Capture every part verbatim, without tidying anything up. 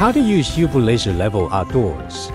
How to use Huepar laser level outdoors.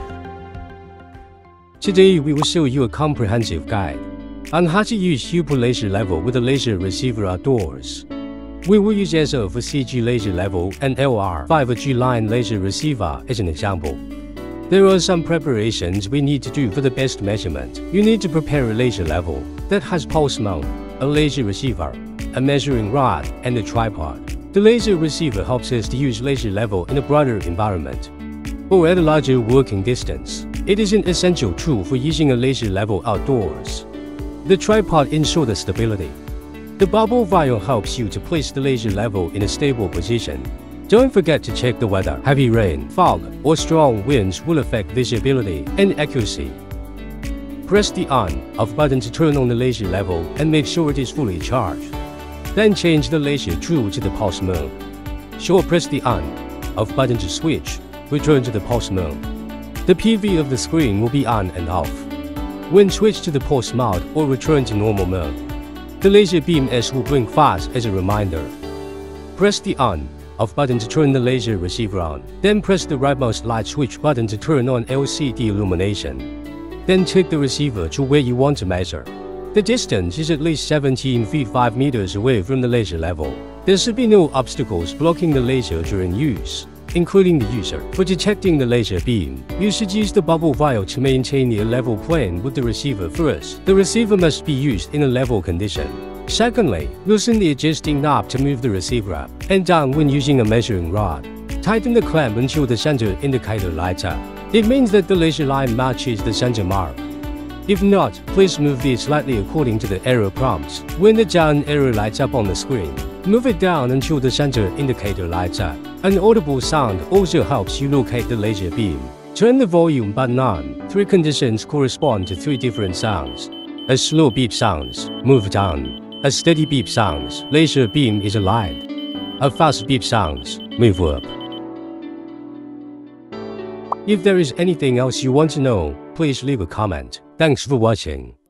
Today we will show you a comprehensive guide on how to use Huepar laser level with a laser receiver outdoors. We will use S O for C G laser level and L R five G line laser receiver as an example. There are some preparations we need to do for the best measurement. You need to prepare a laser level that has pulse mount, a laser receiver, a measuring rod, and a tripod. The laser receiver helps us to use laser level in a broader environment or at a larger working distance. It is an essential tool for using a laser level outdoors. The tripod ensures the stability. The bubble vial helps you to place the laser level in a stable position. Don't forget to check the weather. Heavy rain, fog, or strong winds will affect visibility and accuracy. Press the on/off button to turn on the laser level and make sure it is fully charged. Then change the laser true to the pulse mode. Sure, press the on/off button to switch. Return to the pulse mode. The P V of the screen will be on and off. When switch to the pulse mode or return to normal mode, the laser beam S will blink fast as a reminder. Press the on/off button to turn the laser receiver on. Then press the rightmost light switch button to turn on L C D illumination. Then take the receiver to where you want to measure. The distance is at least seventeen feet five meters away from the laser level. There should be no obstacles blocking the laser during use, including the user. For detecting the laser beam, you should use the bubble vial to maintain a level plane with the receiver first. The receiver must be used in a level condition. Secondly, loosen the adjusting knob to move the receiver up and down when using a measuring rod. Tighten the clamp until the center indicator lights up. It means that the laser line matches the center mark. If not, please move it slightly according to the error prompts. When the down arrow lights up on the screen, move it down until the center indicator lights up. An audible sound also helps you locate the laser beam. Turn the volume button on. Three conditions correspond to three different sounds. A slow beep sounds, move down. A steady beep sounds, laser beam is aligned. A fast beep sounds, move up. If there is anything else you want to know, please leave a comment. Thanks for watching.